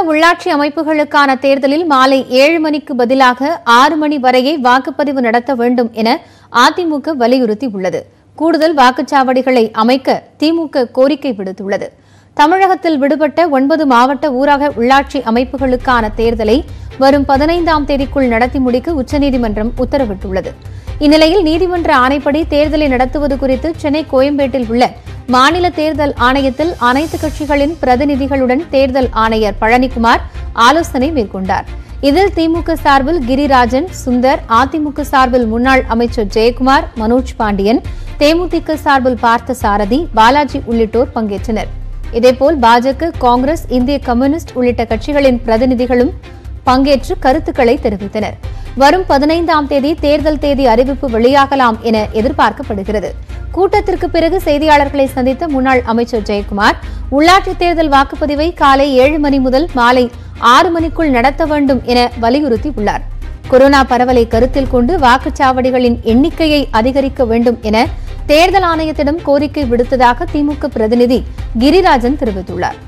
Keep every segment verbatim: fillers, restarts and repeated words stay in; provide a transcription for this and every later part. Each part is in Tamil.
உள்ளாட்சி அமைப்புகளுக்கான தேர்தலில் மாலை ஏழு மணிக்கு பதிலாக ஆறு மணி வரையே வாக்குப்பதிவு நடத்த வேண்டும் என அதிமுக வலியுறுத்தியுள்ளது. கூடுதல் வாக்குச்சாவடிகளை அமைக்க திமுக கோரிக்கை விடுத்துள்ளது. தமிழகத்தில் விடுபட்ட ஒன்பது மாவட்ட ஊரக உள்ளாட்சி அமைப்புகளுக்கான தேர்தலை வரும் பதினைந்தாம் தேதிக்குள் நடத்தி முடிக்க உச்சநீதிமன்றம் உத்தரவிட்டுள்ளது. இந்நிலையில் நீதிமன்ற ஆணைப்படி தேர்தலை நடத்துவது குறித்து சென்னை கோயம்பேட்டில் உள்ள மாநில தேர்தல் ஆணையத்தில் அனைத்து கட்சிகளின் பிரதிநிதிகளுடன் தேர்தல் ஆணையர் பழனிக்குமார் ஆலோசனை மேற்கொண்டார். இதில் திமுக சார்பில் கிரிராஜன், சுந்தர், அதிமுக சார்பில் முன்னாள் அமைச்சர் ஜெயக்குமார், மனோஜ் பாண்டியன், தேமுதிக சார்பில் பார்த்த சாரதி, பாலாஜி உள்ளிட்டோர் பங்கேற்றனர். இதேபோல் பாஜக, காங்கிரஸ், இந்திய கம்யூனிஸ்ட் உள்ளிட்ட கட்சிகளின் பிரதிநிதிகளும் பங்கேற்று கருத்துக்களை தெரிவித்தனர். வரும் பதினைந்தாம் தேதி தேர்தல் தேதி அறிவிப்பு வெளியாகலாம் என எதிர்பார்க்கப்படுகிறது. கூட்டத்திற்கு பிறகு செய்தியாளர்களை சந்தித்த முன்னாள் அமைச்சர் ஜெயக்குமார், உள்ளாட்சி தேர்தல் வாக்குப்பதிவை காலை ஏழு மணி முதல் மாலை ஆறு மணிக்குள் நடத்த வேண்டும் என வலியுறுத்தியுள்ளார். கொரோனா பரவலை கருத்தில் கொண்டு வாக்குச்சாவடிகளின் எண்ணிக்கையை அதிகரிக்க வேண்டும் என தேர்தல் ஆணையத்திடம் கோரிக்கை விடுத்ததாக திமுக பிரதிநிதி கிரிராஜன் தெரிவித்துள்ளார்.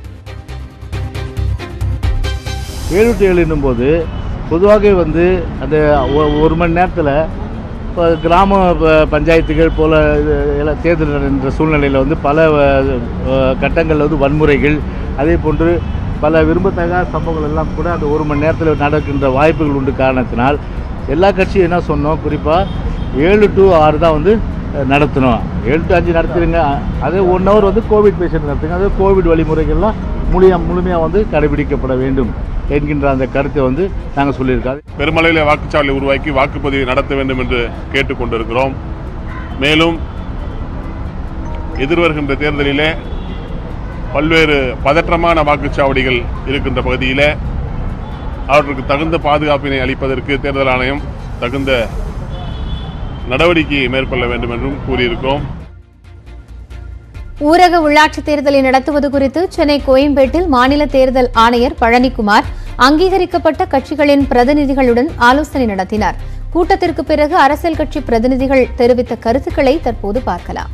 ஏழு டு ஏழு என்னும் போது பொதுவாக வந்து அந்த ஒரு மணி நேரத்தில் இப்போ கிராம பஞ்சாயத்துகள் போல தேர்தல் என்ற சூழ்நிலையில் வந்து பல கட்டங்களில் வந்து வன்முறைகள், அதே போன்று பல விரும்பத்தகாத சம்பவங்கள் எல்லாம் கூட அந்த ஒரு மணி நேரத்தில் நடக்கின்ற வாய்ப்புகள் உண்டு. காரணத்தினால் எல்லா கட்சியும் என்ன சொன்னோம், குறிப்பாக ஏழு டு ஆறு தான் வந்து நடத்தணும். ஏழு டு அஞ்சு நடத்துறீங்க, அதே ஒன் ஹவர் வந்து கோவிட் பேஷண்ட் நடத்துங்க, அதே கோவிட் வழிமுறைகள்லாம் முழுமையாக முழுமையாக வந்து கடைபிடிக்கப்பட வேண்டும் என்கின்ற அந்த கருத்தை வந்து நாங்கள் சொல்லியிருக்காது. பெருமளவில் வாக்குச்சாவடி உருவாக்கி வாக்குப்பதிவை நடத்த வேண்டும் என்று கேட்டுக்கொண்டிருக்கிறோம். மேலும் எதிர்வருகின்ற தேர்தலிலே பல்வேறு பதற்றமான வாக்குச்சாவடிகள் இருக்கின்ற பகுதியில் அவற்றுக்கு தகுந்த பாதுகாப்பினை அளிப்பதற்கு தேர்தல் ஆணையம் தகுந்த நடவடிக்கையை மேற்கொள்ள வேண்டும் என்றும் கூறியிருக்கிறோம். ஊரக உள்ளாட்சி தேர்தலை நடத்துவது குறித்து சென்னை கோயம்பேட்டில் மாநில தேர்தல் ஆணையர் பழனிக்குமார் அங்கீகரிக்கப்பட்ட கட்சிகளின் பிரதிநிதிகளுடன் ஆலோசனை நடத்தினார். கூட்டத்திற்கு பிறகு அரசியல் கட்சி பிரதிநிதிகள் தெரிவித்த கருத்துக்களை தற்போது பார்க்கலாம்.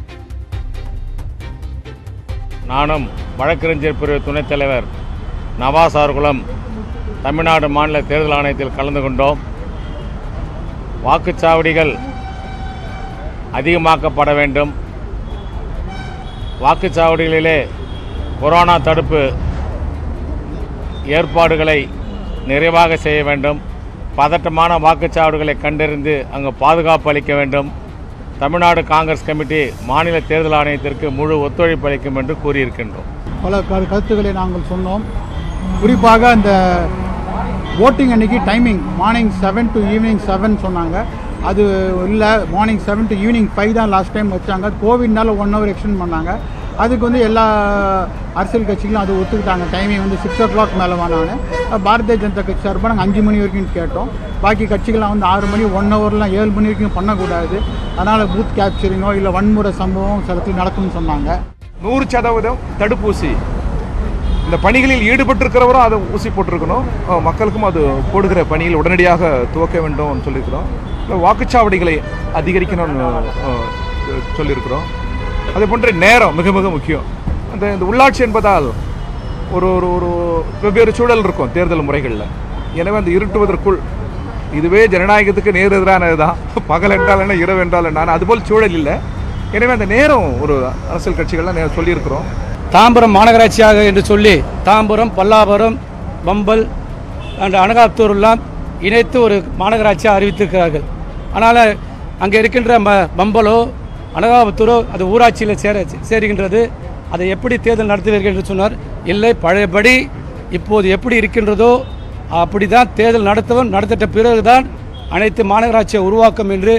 நானும் வழக்கறிஞர் பிரிவு துணைத் தலைவர் நவாஸ் ஆர்குளம் தமிழ்நாடு மாநில தேர்தல் ஆணையத்தில் கலந்து கொண்டோம். வாக்குச்சாவடிகள் அதிகமாக்கப்பட வேண்டும். வாக்குச்சாவடிகளிலே கொரோனா தடுப்பு ஏற்பாடுகளை நிறைவாக செய்ய வேண்டும். பதட்டமான வாக்குச்சாவடிகளை கண்டறிந்து அங்கு பாதுகாப்பு அளிக்க வேண்டும். தமிழ்நாடு காங்கிரஸ் கமிட்டி மாநில தேர்தல் ஆணையத்திற்கு முழு ஒத்துழைப்பு அளிக்கும் என்று கூறியிருக்கின்றோம். பல கருத்துக்களை நாங்கள் சொன்னோம். குறிப்பாக அந்த ஓட்டிங் அன்னைக்கு timing morning seven to evening seven சொன்னாங்க. அது இல்லை, morning seven to evening five தான் லாஸ்ட் டைம் வச்சாங்க. கோவிட்னால ஒன் ஹவர் எக்ஸ்டெண்ட் பண்ணாங்க. அதுக்கு வந்து எல்லா அரசியல் கட்சிகளும் அது ஒத்துக்கிட்டாங்க. டைமிங் வந்து சிக்ஸ் ஓ கிளாக் மேலே வானாங்க. பாரதிய ஜனதா கட்சி சார்பாக நாங்கள் அஞ்சு மணி வரைக்கும் கேட்டோம். பாக்கி கட்சிகள்லாம் வந்து ஆறு மணி ஒன் ஹவர்லாம் ஏழு மணி வரைக்கும் பண்ணக்கூடாது, அதனால் பூத் கேப்சரிங்கோ இல்லை வன்முறை சம்பவம் சிலத்தில் நடக்கும்னு சொன்னாங்க. நூறு சதவீதம் தடுப்பூசி இந்த பணிகளில் ஈடுபட்டிருக்கிறவரும் அதை ஊசி போட்டிருக்கணும். மக்களுக்கும் அது போடுகிற பணியில் உடனடியாக துவக்க வேண்டும் சொல்லியிருக்கிறோம். வாக்குச்சாவடிகளை அதிகரிக்கணும்னு சொல்லியிருக்கிறோம். அதே போன்ற நேரம் மிக மிக முக்கியம். அந்த இந்த உள்ளாட்சி என்பதால் ஒரு ஒரு ஒரு வெவ்வேறு சூழல் இருக்கும் தேர்தல் முறைகளில். எனவே அந்த இருட்டுவதற்குள் இதுவே ஜனநாயகத்துக்கு நேர் எதிரானது தான். பகல் என்றால் என்ன, இரவு என்றால் என்ன, அதுபோல் சூழல் இல்லை. எனவே அந்த நேரம் ஒரு அரசியல் கட்சிகள்லாம் சொல்லியிருக்கிறோம். தாம்பரம் மாநகராட்சியாக என்று சொல்லி தாம்பரம், பல்லாவரம், பம்பல் அண்ட் அனகாத்தூர்லாம் இணைத்து ஒரு மாநகராட்சியாக அறிவித்திருக்கிறார்கள். ஆனால் அங்கே இருக்கின்ற ம பம்பலோ அனகாபுத்தூரோ அது ஊராட்சியில் சேர சேருகின்றது. அதை எப்படி தேர்தல் நடத்துவீர்கள் என்று சொன்னார். இல்லை, பழையபடி இப்போது எப்படி இருக்கின்றதோ அப்படி தான் தேர்தல் நடத்தவும் நடத்திட்ட பிறகுதான் அனைத்து மாநகராட்சியை உருவாக்கும் என்று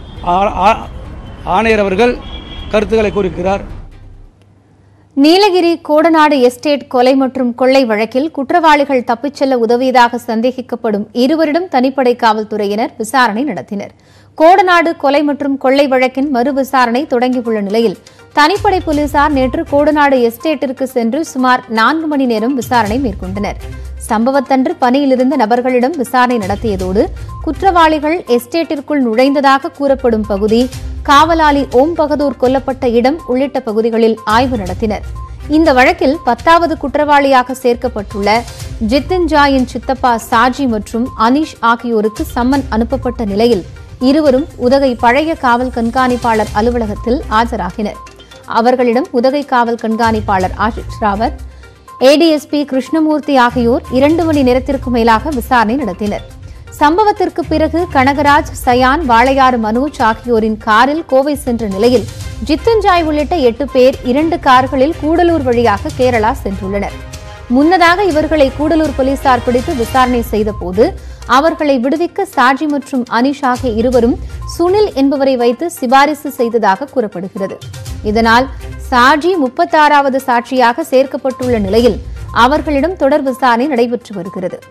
ஆணையர் அவர்கள் கருத்துக்களை கூறுகிறார். நீலகிரி கோடநாடு எஸ்டேட் கொலை மற்றும் கொள்ளை வழக்கில் குற்றவாளிகள் தப்பிச் செல்ல உதவியதாக சந்தேகிக்கப்படும் இருவரிடம் தனிப்படை காவல்துறையினர் விசாரணை நடத்தினர். கோடநாடு கொலை மற்றும் கொள்ளை வழக்கின் மறு விசாரணை தொடங்கியுள்ள நிலையில் தனிப்படை போலீசார் நேற்று கோடநாடு எஸ்டேட்டிற்கு சென்று சுமார் நான்கு மணி நேரம் விசாரணை மேற்கொண்டனர். சம்பவத்தன்று பணியிலிருந்த நபர்களிடம் விசாரணை நடத்தியதோடு குற்றவாளிகள் எஸ்டேட்டிற்குள் நுழைந்ததாக கூறப்படும் பகுதி, காவலாளி ஓம் பகதூர் கொல்லப்பட்ட இடம் உள்ளிட்ட பகுதிகளில் ஆய்வு நடத்தினர். இந்த வழக்கில் பத்தாவது குற்றவாளியாக சேர்க்கப்பட்டுள்ள ஜித்தின் ஜாயின் சித்தப்பா சாஜி மற்றும் அனீஷ் ஆகியோருக்கு சம்மன் அனுப்பப்பட்ட நிலையில் இருவரும் உதகை பழைய காவல் கண்காணிப்பாளர் அலுவலகத்தில் ஆஜராகினர். அவர்களிடம் உதகை காவல் கண்காணிப்பாளர் ஆஷிஷ் ராவத், ஏடிஎஸ்பி கிருஷ்ணமூர்த்தி ஆகியோர் இரண்டு மணி நேரத்திற்கு மேலாக விசாரணை நடத்தினர். சம்பவத்திற்கு பிறகு கனகராஜ், சயான், வாளையாறு மனோஜ் ஆகியோரின் காரில் கோவை சென்ற நிலையில் ஜித்தன்ஜாய் உள்ளிட்ட எட்டு பேர் இரண்டு கார்களில் கூடலூர் வழியாக கேரளா சென்றுள்ளனர். முன்னதாக இவர்களை கூடலூர் போலீசார் பிடித்து விசாரணை செய்தபோது அவர்களை விடுவிக்க சாஜி மற்றும் அனீஷ் ஆகிய இருவரும் சுனில் என்பவரை வைத்து சிபாரிசு செய்ததாக கூறப்படுகிறது. இதனால் சாஜி முப்பத்தாறாவது சாட்சியாக சேர்க்கப்பட்டுள்ள நிலையில் அவர்களிடம் தொடர் விசாரணை நடைபெற்று வருகிறது.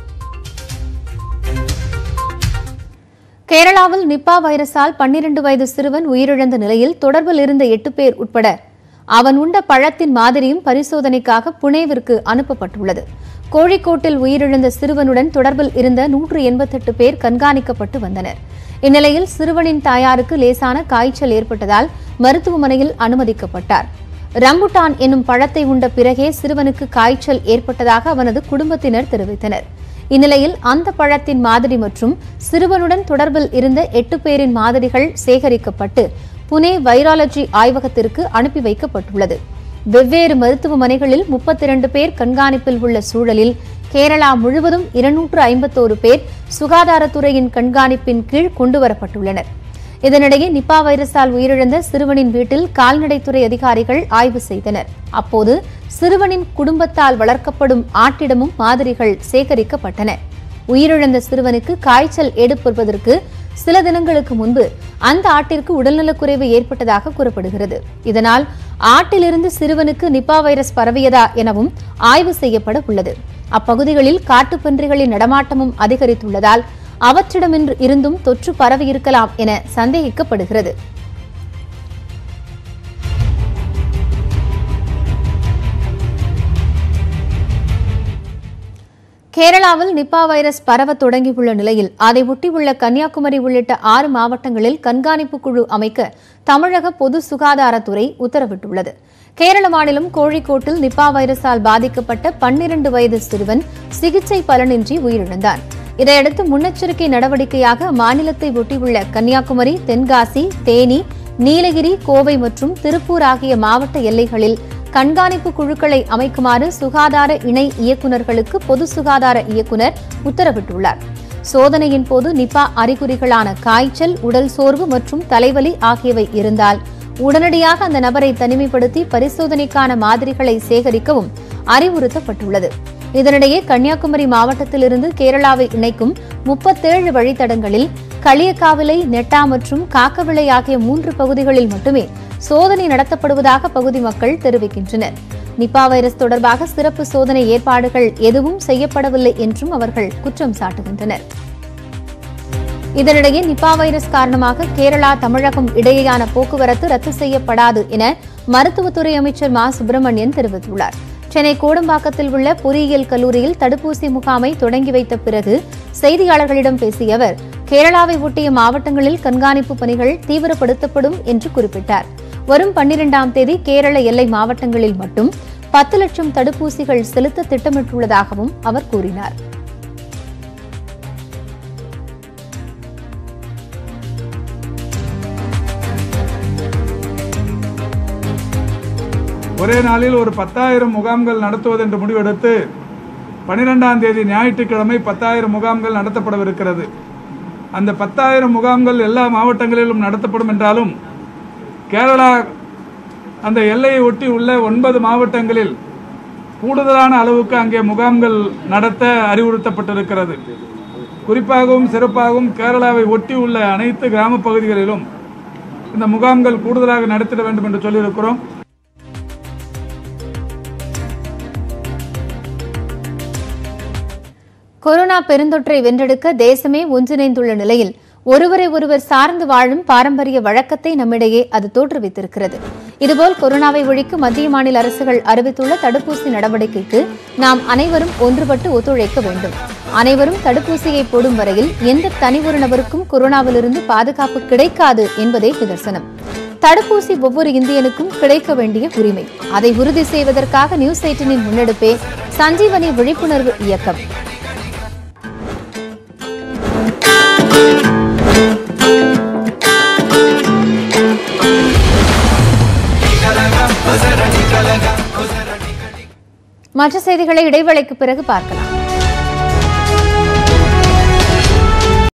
கேரளாவில் நிப்பா வைரஸால் பன்னிரண்டு வயது சிறுவன் உயிரிழந்த நிலையில் தொடர்பில் இருந்த எட்டு பேர் உட்பட அவன் உண்ட பழத்தின் மாதிரியும் பரிசோதனைக்காக புனேவிற்கு அனுப்பப்பட்டுள்ளது. கோழிக்கோட்டில் உயிரிழந்த சிறுவனுடன் தொடர்பில் இருந்த நூற்று எண்பத்தெட்டு பேர் கண்காணிக்கப்பட்டு வந்தனர். இந்நிலையில் சிறுவனின் தாயாருக்கு லேசான காய்ச்சல் ஏற்பட்டதால் மருத்துவமனையில் அனுமதிக்கப்பட்டார். ரம்புட்டான் என்னும் பழத்தை உண்ட பிறகே சிறுவனுக்கு காய்ச்சல் ஏற்பட்டதாக அவனது குடும்பத்தினர் தெரிவித்தனர். இந்நிலையில் அந்த பழத்தின் மாதிரி மற்றும் சிறுவனுடன் தொடர்பில் இருந்த எட்டு பேரின் மாதிரிகள் சேகரிக்கப்பட்டு புனே வைராலஜி ஆய்வகத்திற்கு அனுப்பி வைக்கப்பட்டுள்ளது. வெவ்வேறு மருத்துவமனைகளில் முப்பத்தி இரண்டு பேர் கண்காணிப்பில் உள்ள சூழலில் கேரளா முழுவதும் இருநூற்று ஐம்பத்தோரு பேர் சுகாதாரத்துறையின் கண்காணிப்பின் கீழ் கொண்டுவரப்பட்டுள்ளனர். இதனிடையே நிப்பா வைரஸால் உயிரிழந்த சிறுவனின் வீட்டில் கால்நடைத்துறை அதிகாரிகள் ஆய்வு செய்தனர். அப்போது சிறுவனின் குடும்பத்தால் வளர்க்கப்படும் ஆட்டிடமும் மாதிரிகள் சேகரிக்கப்பட்டன. உயிரிழந்த சிறுவனுக்கு காய்ச்சல் ஏற்படுவதற்கு சில தினங்களுக்கு முன்பு அந்த ஆட்டிற்கு உடல்நலக்குறைவு ஏற்பட்டதாக கூறப்படுகிறது. இதனால் ஆட்டிலிருந்து சிறுவனுக்கு நிப்பா வைரஸ் பரவியதா எனவும் ஆய்வு செய்யப்பட உள்ளது. அப்பகுதிகளில் காட்டுப்பன்றிகளின் நடமாட்டமும் அதிகரித்துள்ளதால் அவற்றிடமின்று இருந்தும் தொற்று பரவியிருக்கலாம் என சந்தேகிக்கப்படுகிறது. கேரளாவில் நிப்பா வைரஸ் பரவ தொடங்கியுள்ள நிலையில் அதை ஒட்டியுள்ள கன்னியாகுமரி உள்ளிட்ட ஆறு மாவட்டங்களில் கண்காணிப்பு குழு அமைக்க தமிழக பொது சுகாதாரத்துறை உத்தரவிட்டுள்ளது. கேரள மாநிலம் கோழிக்கோட்டில் நிப்பா வைரஸால் பாதிக்கப்பட்ட பன்னிரண்டு வயது சிறுவன் சிகிச்சை பலனின்றி உயிரிழந்தான். இதையடுத்து முன்னெச்சரிக்கை நடவடிக்கையாக அம்மாநிலத்தை ஒட்டியுள்ள கன்னியாகுமரி, தென்காசி, தேனி, நீலகிரி, கோவை மற்றும் திருப்பூர் ஆகிய மாவட்ட எல்லைகளில் கண்காணிப்பு குழுக்களை அமைக்குமாறு சுகாதார இணை இயக்குநர்களுக்கு பொது சுகாதார இயக்குநர் உத்தரவிட்டுள்ளார். சோதனையின் போது நிப்பா அறிகுறிகளான காய்ச்சல், உடல் சோர்வு மற்றும் தலைவலி ஆகியவை இருந்தால் உடனடியாக அந்த நபரை தனிமைப்படுத்தி பரிசோதனைக்கான மாதிரிகளை சேகரிக்கவும் அறிவுறுத்தப்பட்டுள்ளது. இதனிடையே கன்னியாகுமரி மாவட்டத்திலிருந்து கேரளாவை இணைக்கும் முப்பத்தேழு வழித்தடங்களில் களியக்காவிளை, நெட்டா மற்றும் காக்கவிளை ஆகிய மூன்று பகுதிகளில் மட்டுமே சோதனை நடத்தப்படுவதாக பகுதி மக்கள் தெரிவிக்கின்றனர். நிப்பா வைரஸ் தொடர்பாக சிறப்பு சோதனை ஏற்பாடுகள் எதுவும் செய்யப்படவில்லை என்றும் அவர்கள் குற்றம் சாட்டுகின்றனர். இதனிடையே நிப்பா வைரஸ் காரணமாக கேரளா, தமிழகம் இடையேயான போக்குவரத்து ரத்து செய்யப்படாது என மருத்துவத்துறை அமைச்சர் மா சுப்பிரமணியன் தெரிவித்துள்ளார். சென்னை கோடம்பாக்கத்தில் உள்ள பொறியியல் கல்லூரியில் தடுப்பூசி முகாமை தொடங்கி வைத்த பிறகு செய்தியாளர்களிடம் பேசிய அவர், கேரளாவை ஒட்டிய மாவட்டங்களில் கண்காணிப்பு பணிகள் தீவிரப்படுத்தப்படும் என்று குறிப்பிட்டார். வரும் பன்னிரண்டாம் தேதி கேரள எல்லை மாவட்டங்களில் மட்டும் பத்து லட்சம் தடுப்பூசிகள் செலுத்த திட்டமிட்டுள்ளதாகவும் அவர் கூறினார். ஒரே நாளில் ஒரு பத்தாயிரம் முகாம்கள் நடத்துவது என்று முடிவெடுத்து பனிரெண்டாம் தேதி ஞாயிற்றுக்கிழமை பத்தாயிரம் முகாம்கள் நடத்தப்படவிருக்கிறது. அந்த பத்தாயிரம் முகாம்கள் எல்லா மாவட்டங்களிலும் நடத்தப்படும் என்றாலும் கேரளா அந்த எல்லையை ஒட்டி உள்ள ஒன்பது மாவட்டங்களில் கூடுதலான அளவுக்கு அங்கே முகாம்கள் நடத்த அறிவுறுத்தப்பட்டிருக்கிறது. குறிப்பாகவும் சிறப்பாகவும் கேரளாவை ஒட்டி உள்ள அனைத்து கிராம பகுதிகளிலும் இந்த முகாம்கள் கூடுதலாக நடத்திட வேண்டும் என்று சொல்லியிருக்கிறோம். கொரோனா பெருந்தொற்றை வென்றெடுக்க தேசமே ஒன்றிணைந்துள்ள நிலையில் ஒருவரை ஒருவர் சார்ந்து வாழும் பாரம்பரிய வழக்கத்தை நம்மிடையே அது தோற்றுவித்திருக்கிறது. இதுபோல் கொரோனாவை ஒழிக்க மத்திய மாநில அரசுகள் அறிவித்துள்ள தடுப்பூசி நடவடிக்கைக்கு நாம் அனைவரும் ஒன்றுபட்டு ஒத்துழைக்க வேண்டும். அனைவரும் தடுப்பூசியை போடும் வரையில் எந்த தனி ஒரு நபருக்கும் கொரோனாவிலிருந்து பாதுகாப்பு கிடைக்காது என்பதே நிதர்சனம். தடுப்பூசி ஒவ்வொரு இந்தியனுக்கும் கிடைக்க வேண்டிய உரிமை. அதை உறுதி செய்வதற்காக நியூஸ் எய்ட்டீனின் முன்னெடுப்பே சஞ்சீவனி விழிப்புணர்வு இயக்கம். மற்ற செய்திகளை இடைவேளைக்கு பிறகு பார்க்கலாம்.